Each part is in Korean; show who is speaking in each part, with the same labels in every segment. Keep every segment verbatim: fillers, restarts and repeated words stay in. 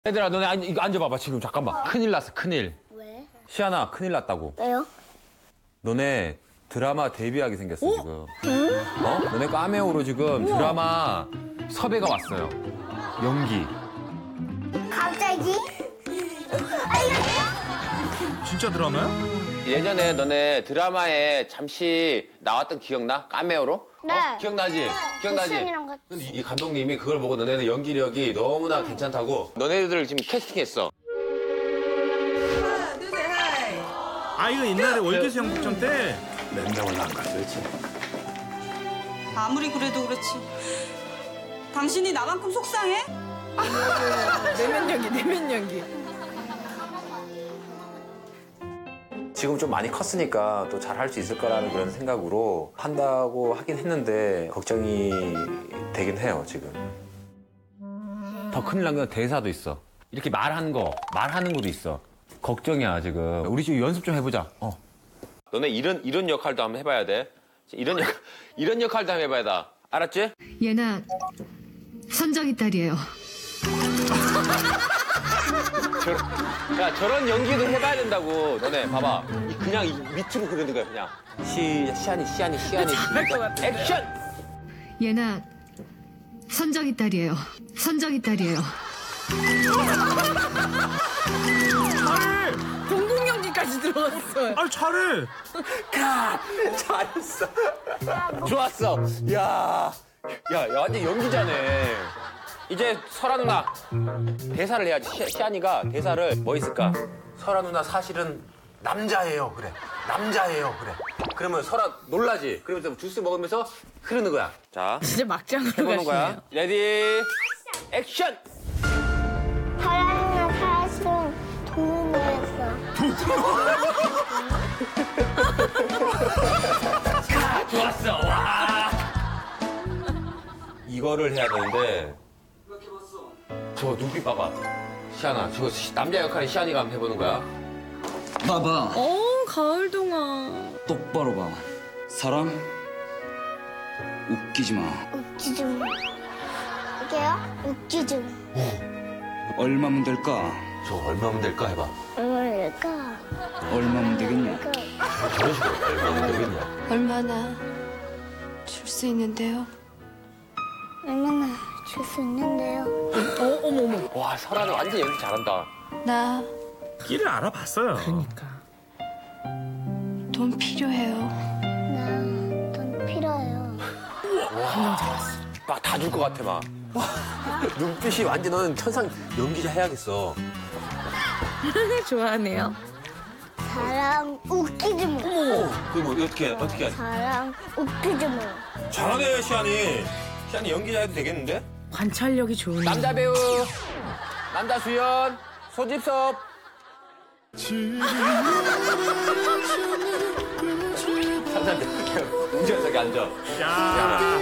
Speaker 1: 얘들아, 너네 앉, 이거 앉아봐봐, 지금. 잠깐만. 큰일 났어, 큰일.
Speaker 2: 왜?
Speaker 1: 시안아, 큰일 났다고.
Speaker 2: 왜요?
Speaker 1: 너네 드라마 데뷔하게 생겼어, 지금. 어? 너네 카메오로 지금 드라마 섭외가 왔어요. 연기.
Speaker 2: 갑자기?
Speaker 3: 진짜 드라마야?
Speaker 1: 예전에 너네 드라마에 잠시 나왔던 기억나? 카메오로?
Speaker 2: 네.
Speaker 1: 어? 기억나지? 기억나지?
Speaker 2: 시안이랑 같이.
Speaker 1: 근데 이 감독님이 그걸 보고 너네는 연기력이 너무나 괜찮다고 너네들 지금 캐스팅했어.
Speaker 3: 아 이거 옛날에 월계수 영국전 때
Speaker 1: 몇 명을 안 갔어, 그렇지?
Speaker 4: 아무리 그래도 그렇지. 당신이 나만큼 속상해?
Speaker 5: 내면 연기, 내면 연기.
Speaker 6: 지금 좀 많이 컸으니까 또 잘 할 수 있을 거라는 그런 생각으로 한다고 하긴 했는데 걱정이 되긴 해요, 지금.
Speaker 1: 더 큰일 난 건 대사도 있어. 이렇게 말하는 거, 말하는 것도 있어. 걱정이야, 지금. 우리 지금 연습 좀 해보자. 어. 너네 이런, 이런 역할도 한번 해봐야 돼. 이런 역, 이런 역할도 한번 해봐야 돼. 알았지?
Speaker 7: 예나 선정이 딸이에요.
Speaker 1: 저, 야, 저런 연기도 해봐야 된다고. 너네, 봐봐. 이 그냥 이 밑으로 그러는 거야, 그냥. 시, 시안이, 시안이, 시안이.
Speaker 5: 잘할 것 같아.
Speaker 1: 액션!
Speaker 7: 예나 선정이 딸이에요. 선정이 딸이에요.
Speaker 3: 잘해!
Speaker 5: 공공 연기까지 들어갔어요.
Speaker 3: 아 잘해!
Speaker 1: 잘했어. 좋았어. 야, 야, 야, 완전 연기자네. 이제 설아 누나 대사를 해야지. 시, 시안이가 대사를 뭐 있을까? 설아 누나 사실은 남자예요. 그래. 남자예요. 그래. 그러면 설아 놀라지. 그러면서 주스 먹으면서 흐르는 거야. 자,
Speaker 5: 진짜 막장으로
Speaker 1: 해보는 거야.
Speaker 5: 가시네요.
Speaker 1: 레디, 액션!
Speaker 2: 사랑이나 사실은 동물이었어.
Speaker 1: 좋았어. 와. 이거를 해야 되는데. 저 눈빛 봐봐. 시안아, 저 시- 남자 역할에 시안이가 한번 해보는 거야.
Speaker 8: 봐봐.
Speaker 5: 어, 가을 동화.
Speaker 8: 똑바로 봐. 사람 웃기지 마.
Speaker 2: 웃기지 마. 이게요? 웃기지 마.
Speaker 8: 얼마면 될까?
Speaker 1: 저 얼마면 될까 해봐.
Speaker 2: 얼마일까?
Speaker 8: 얼마면 되겠냐?
Speaker 1: 저런 식으로 얼마면 되겠냐.
Speaker 7: 얼마나 줄 수 있는데요?
Speaker 2: 얼마나 줄 수 있는데요?
Speaker 5: 어, 어머, 어머.
Speaker 1: 와, 설아는 완전 연기 잘한다.
Speaker 7: 나
Speaker 3: 끼를 알아봤어요.
Speaker 5: 그러니까.
Speaker 7: 돈 필요해요.
Speaker 2: 나 돈 필요해요.
Speaker 1: 막 다 줄 것 같아, 막. 눈빛이 완전 너는 천상 연기자 해야겠어.
Speaker 5: 좋아하네요.
Speaker 2: 사랑 웃기지 마.
Speaker 1: 그럼 뭐 어떻게, 어떻게 하지?
Speaker 2: 사랑 웃기지 마.
Speaker 1: 잘하네, 시안이. 시안이 연기자 해도 되겠는데?
Speaker 5: 관찰력이 좋으네.
Speaker 1: 남자 배우, 남자 주연, 소집섭. 상남자, 운전석에 앉아.
Speaker 3: 야,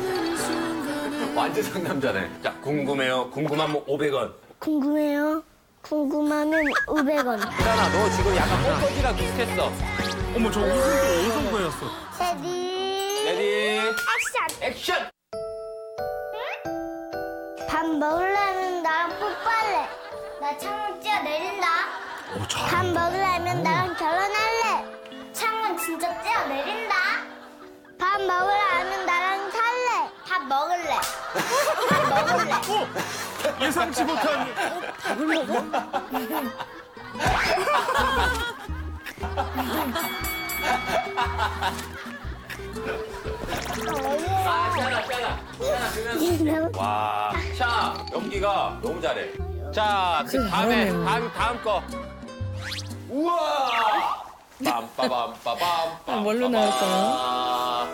Speaker 1: 완전 상남자네. 자, 궁금해요. 궁금하면 오백 원.
Speaker 2: 궁금해요? 궁금하면 오백 원.
Speaker 1: 시안아, 너 지금 약간 뽀뽀지랑 비슷했어.
Speaker 3: 어머 저 웃음도 어디서 보였어?
Speaker 2: 레디.
Speaker 1: 레디,
Speaker 2: 액션.
Speaker 1: 액션!
Speaker 2: 밥 먹으려면 나랑 뽀뽀할래. 나 창문 뛰어내린다. 밥 먹으려면 나랑 결혼할래. 창문 진짜 뛰어내린다. 밥 먹으려면 나랑 살래. 밥 먹을래. 밥 먹을래.
Speaker 3: 예상치 못한
Speaker 5: 밥을 먹어?
Speaker 1: 아, 시안아, 시안아. 시안아, 그러면. 와, 샤 연기가 너무 잘해. 자, 그
Speaker 5: 진짜
Speaker 1: 다음에
Speaker 5: 잘하네요.
Speaker 1: 다음 다음 거. 우와. 빰빠밤빠밤.
Speaker 5: 아, 뭘로 나올까요?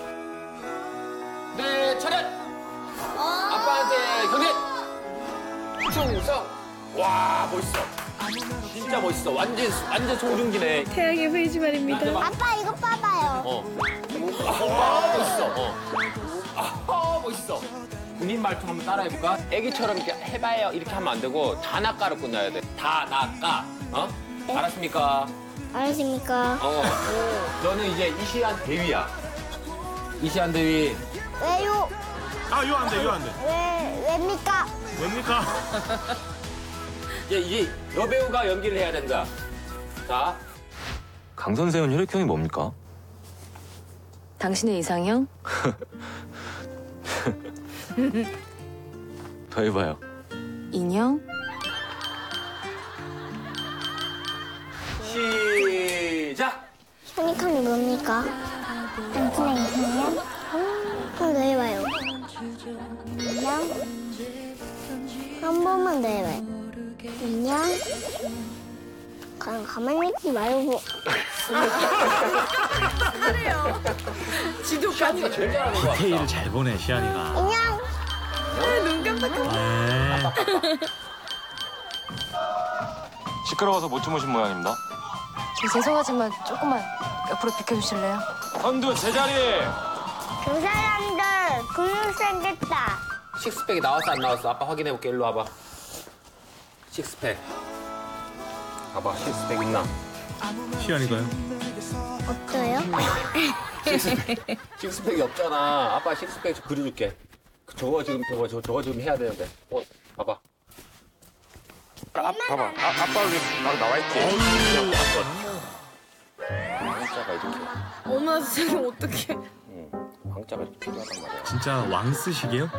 Speaker 1: 네, 차렷. 아빠한테 경례. 충성. 와, 멋있어. 진짜 멋있어. 완전 완전 송중기네.
Speaker 5: 태양의 후예지 말입니다.
Speaker 2: 아빠 이거 봐봐요.
Speaker 1: 어. 아, 멋있어. 어. 아, 멋있어. 군인 말투 한번 따라해볼까? 애기처럼 이렇게 해봐요. 이렇게 하면 안 되고 다나까로 끝나야 돼. 다나까. 어? 알았습니까?
Speaker 2: 안녕하십니까?
Speaker 1: 어. 너는 이제 이시안 대위야. 이시안 대위.
Speaker 2: 왜요?
Speaker 3: 아 이거 안 돼, 이거 안 돼.
Speaker 2: 왜 왜입니까?
Speaker 3: 왜입니까?
Speaker 1: 이제 이제 여배우가 연기를 해야 된다. 자,
Speaker 6: 강 선생은 혈액형이 뭡니까?
Speaker 5: 당신의 이상형?
Speaker 6: 더 해봐요.
Speaker 5: 인형?
Speaker 1: 시작.
Speaker 2: 혈액형이 뭡니까? 당신의 이상형? 한번 더 해봐요. 인형? 한 번만 더 해봐요. 인형? 그냥 가만히 있지 말고.
Speaker 1: 시안이가 제일 잘하는 거 같다.
Speaker 3: 디테일을 잘 보내 시안이가.
Speaker 2: 인형!
Speaker 3: 네.
Speaker 6: 시끄러워서 못 주무신 모양입니다.
Speaker 5: 죄송하지만 조금만 옆으로 비켜주실래요?
Speaker 6: 선두 제자리.
Speaker 2: 그 사람들 근육 생겼다.
Speaker 1: 식스팩이 나왔어 안 나왔어? 아빠 확인해 볼게. 일로 와봐. 식스팩. 봐봐 식스팩 있나?
Speaker 3: 시안이가요?
Speaker 2: 없어요?
Speaker 1: 식스팩이 없잖아. 아빠 식스팩 좀 그려줄게. 저거 지금 저거 저거, 저거 지금 해야 되는데. 어, 봐봐. 아, 봐봐. 아, 아빠 여기 막 나와 있지. 왕자가 이렇게.
Speaker 5: 어머 선생님 어떡해.
Speaker 1: 응. 왕자가 이렇게 필요하단 말이야.
Speaker 3: 진짜 왕 쓰시게요?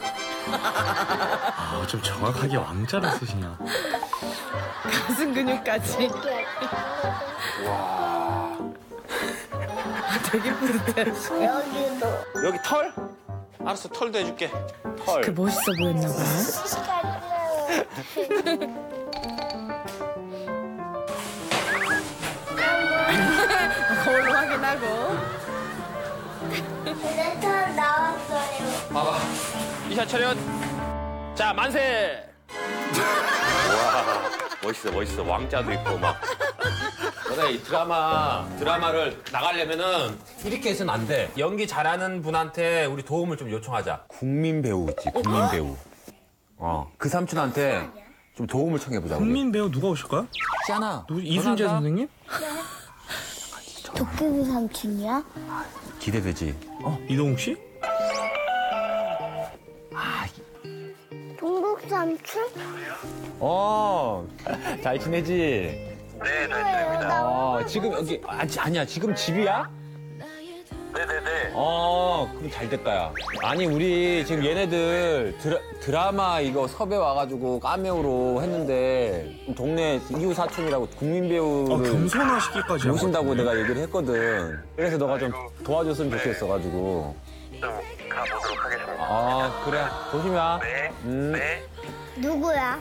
Speaker 3: 아, 좀 정확하게 왕자를 쓰시냐.
Speaker 5: 가슴 근육까지.
Speaker 1: 와.
Speaker 5: 되게 뿌듯해.
Speaker 2: 여기도.
Speaker 1: 여기 털? 알았어 털도 해줄게. 털.
Speaker 5: 그 멋있어 보였나 봐요. 거울로 확인하고.
Speaker 2: 레터 나왔어요.
Speaker 1: 봐봐. 이샷 차렷. 자, 만세. 와, 멋있어, 멋있어. 왕자도 있고 막. 너네 이 드라마 드라마를 나가려면은 이렇게 해서는 안 돼. 연기 잘하는 분한테 우리 도움을 좀 요청하자. 국민 배우 있지, 국민 배우. 어, 그 삼촌한테 좀 도움을 청해보자. 우리.
Speaker 3: 국민 배우 누가 오실까요?
Speaker 1: 시안아.
Speaker 3: 누구, 이순재
Speaker 1: 전화한다?
Speaker 3: 선생님?
Speaker 2: 도깨비 삼촌이야?
Speaker 1: 기대되지. 어,
Speaker 3: 이동욱 씨?
Speaker 2: 동국 삼촌?
Speaker 1: 어, 잘 지내지?
Speaker 2: 네, 나
Speaker 1: 어, 지금 여기 아, 아니야. 지금 집이야?
Speaker 9: 네네네.
Speaker 1: 어, 그럼 잘 됐다, 야. 아니, 우리 지금 얘네들 드라, 드라마 이거 섭외 와가지고 까메오로 했는데 동네 이웃 사촌이라고 국민
Speaker 3: 아,
Speaker 1: 배우를
Speaker 3: 겸손하시기까지.
Speaker 1: 모신다고
Speaker 3: 하거든요.
Speaker 1: 내가 얘기를 했거든. 그래서 너가 좀 도와줬으면 좋겠어가지고.
Speaker 9: 좀 가보도록 하겠습니다.
Speaker 1: 아, 그래. 조심히 와.
Speaker 9: 네.
Speaker 1: 음.
Speaker 9: 네.
Speaker 2: 누구야?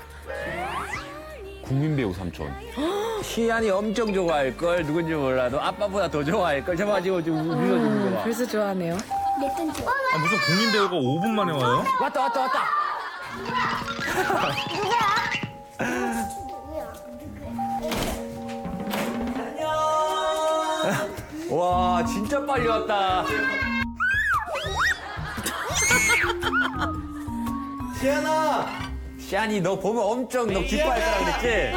Speaker 1: 국민 배우 삼촌. 시안이 엄청 좋아할걸. 누군지 몰라도 아빠보다 더 좋아할걸. 저봐, 지금 지금 밀어주는 거 봐.
Speaker 5: 벌써 좋아하네요.
Speaker 2: 내건 좋아.
Speaker 3: 아, 무슨 국민 배우가 오 분 만에 와요?
Speaker 1: 왔다, 왔다, 왔다. 와, 진짜 빨리 왔다.
Speaker 10: 시안아!
Speaker 1: 시안이 너 보면 엄청 너 기뻐할 거라 그랬지?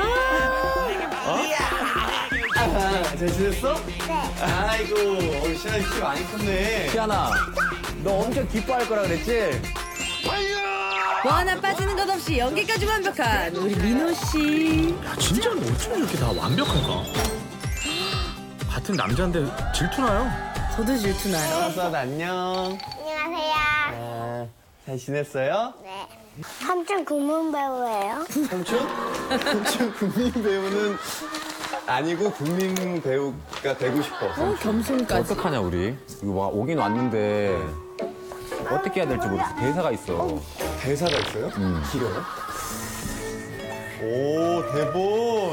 Speaker 10: 잘 지냈어? 네. 아이고, 어, 시안이 키 많이 컸네.
Speaker 1: 시안아, 너 엄청 기뻐할 거라 그랬지?
Speaker 5: 뭐 하나 빠지는 것 없이 연기까지 완벽한 우리 민호 씨.
Speaker 3: 야, 진짜 어쩜 이렇게 다 완벽할까? 같은 남자인데 질투나요?
Speaker 5: 저도 질투나요.
Speaker 10: 아싸, 안녕.
Speaker 2: 안녕하세요.
Speaker 10: 아, 잘 지냈어요?
Speaker 2: 네. 삼촌 국문 배우예요.
Speaker 10: 삼촌? 삼촌 국민 배우는 아니고 국민 배우가 되고 싶어.
Speaker 5: 어, 겸손까지.
Speaker 1: 어떡하냐, 우리? 이거 와, 오긴 왔는데 어떻게 해야 될지 모르겠어. 대사가 있어.
Speaker 10: 대사가 있어요?
Speaker 1: 음.
Speaker 10: 길어요? 오, 대본.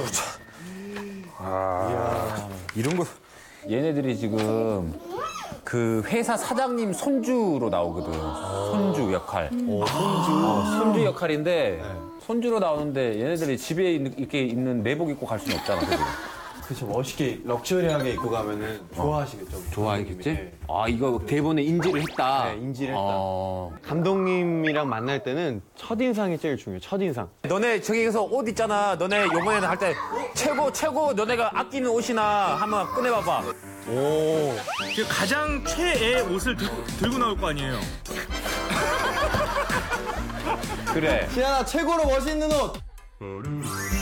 Speaker 1: 이런 거 얘네들이 지금 그 회사 사장님 손주로 나오거든. 손주 역할.
Speaker 10: 오, 손주.
Speaker 1: 어, 손주 역할인데 손주로 나오는데 얘네들이 집에 있는- 이렇게 있는 내복 입고 갈 수는 없잖아. 그지?
Speaker 10: 그쵸, 멋있게, 럭셔리하게 입고 가면은 좋아하시겠죠.
Speaker 1: 좋아하겠지?
Speaker 10: 감독님이.
Speaker 1: 아, 이거 대본에 인지를 했다.
Speaker 10: 네, 인지를 했다.
Speaker 1: 어.
Speaker 10: 감독님이랑 만날 때는 첫인상이 제일 중요해요, 첫인상.
Speaker 1: 너네 저기서 옷 있잖아. 너네 요번에는 할 때 최고 최고 너네가 아끼는 옷이나 한번 꺼내봐봐.
Speaker 10: 오.
Speaker 3: 지금 가장 최애 옷을 들고, 들고 나올 거 아니에요?
Speaker 1: 그래.
Speaker 10: 시안아, 최고로 멋있는 옷!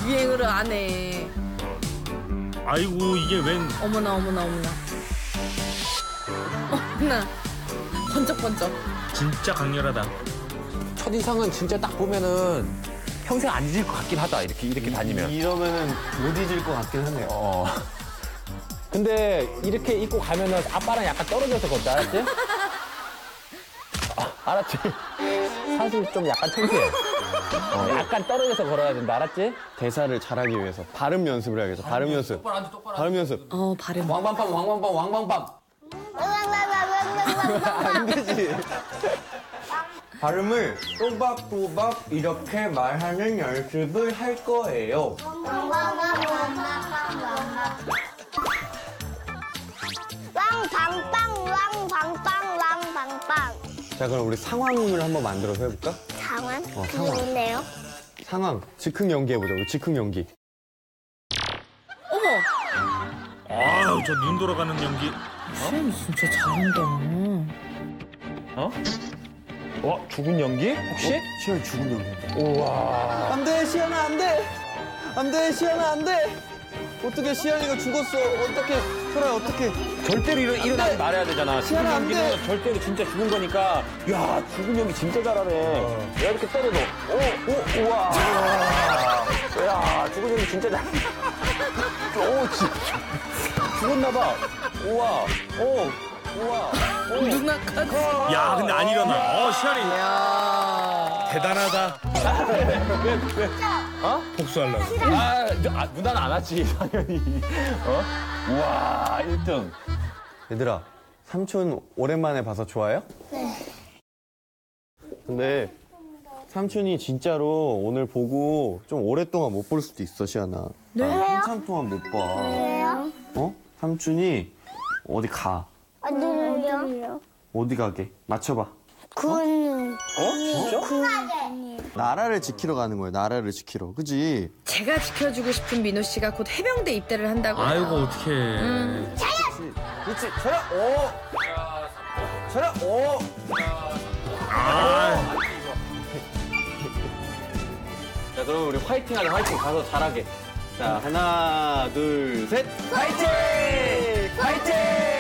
Speaker 5: 비행을 안 해.
Speaker 3: 아이고 이게 웬
Speaker 5: 어머나 어머나 어머나. 어머나. 번쩍번쩍.
Speaker 3: 진짜 강렬하다.
Speaker 1: 첫인상은 진짜 딱 보면은 평생 안 잊을 것 같긴 하다. 이렇게 이렇게 다니면.
Speaker 10: 이러면은 못 잊을 것 같긴 하네요.
Speaker 1: 어. 근데 이렇게 입고 가면은 아빠랑 약간 떨어져서 걷자, 알았지? 아, 알았지? 사실 좀 약간 창피해. 어, 약간 떨어져서 걸어야 된다, 알았지?
Speaker 10: 대사를 잘하기 위해서 발음 연습을 해야겠어. 발음 연습.
Speaker 1: 똑바로 앉아, 똑바로
Speaker 10: 발음 연습.
Speaker 5: 어 발음.
Speaker 1: 왕밤밤, 왕밤밤, 왕밤밤.
Speaker 10: 안 되지. 발음을 또박또박 이렇게 말하는 연습을 할 거예요.
Speaker 2: 왕방빵 왕방빵 왕방빵.
Speaker 10: 자, 그럼 우리 상황을 한번 만들어서 해볼까?
Speaker 2: 상황?
Speaker 10: 어,
Speaker 2: 그게
Speaker 10: 상황.
Speaker 2: 뭔데요?
Speaker 10: 상황. 즉흥 연기 해보자. 우리 즉흥 연기.
Speaker 5: 어머.
Speaker 3: 아우 저 눈 돌아가는 연기.
Speaker 5: 쌤 진짜 잘한다.
Speaker 1: 어? 어? 죽은 연기? 혹시?
Speaker 10: 시연이 죽은 연기인데.
Speaker 1: 우와.
Speaker 10: 안 돼, 시연아, 안 돼! 안 돼, 시연아, 안 돼! 어떻게 시연이가 죽었어? 어떻게, 소라야, 어떻게.
Speaker 1: 절대로 일어, 일어나지 말아야 되잖아. 죽은
Speaker 10: 시연아, 안
Speaker 1: 연기는
Speaker 10: 돼.
Speaker 1: 절대로 진짜 죽은 거니까. 야, 죽은 연기 진짜 잘하네. 내가 이렇게 때려도. 오, 오, 우와. 야, 죽은 연기 진짜 잘하네. 오, 진짜. 죽었나봐. 우와. 오, 우와. 오.
Speaker 5: 누나까지.
Speaker 3: 야 근데 안 일어나. 어 시안이
Speaker 5: 야.
Speaker 3: 대단하다.
Speaker 1: 왜, 왜? 어?
Speaker 3: 복수하려고.
Speaker 1: 아, 저, 아, 누나는 안 왔지, 당연히. 어? 우와, 일 등.
Speaker 10: 얘들아, 삼촌 오랜만에 봐서 좋아요?
Speaker 2: 네.
Speaker 10: 근데 삼촌이 진짜로 오늘 보고 좀 오랫동안 못 볼 수도 있어, 시연아.
Speaker 5: 네?
Speaker 10: 나 한참 동안 못 봐.
Speaker 2: 왜요?
Speaker 10: 어? 삼촌이 어디 가.
Speaker 2: 어디로요?
Speaker 10: 어디 가게? 맞춰봐.
Speaker 2: 군.
Speaker 1: 어? 진짜?
Speaker 10: 나라를 지키러 가는 거예요, 나라를 지키러. 그지?
Speaker 5: 제가 지켜주고 싶은 민호 씨가 곧 해병대 입대를 한다고.
Speaker 3: 아이고 어떡해.
Speaker 10: 그렇지, 저라, 오! 저라, 오!
Speaker 3: 아
Speaker 10: 자, 그럼 우리 화이팅 하자, 화이팅. 가서 잘하게. 자, 하나, 둘, 셋. 화이팅! 화이팅!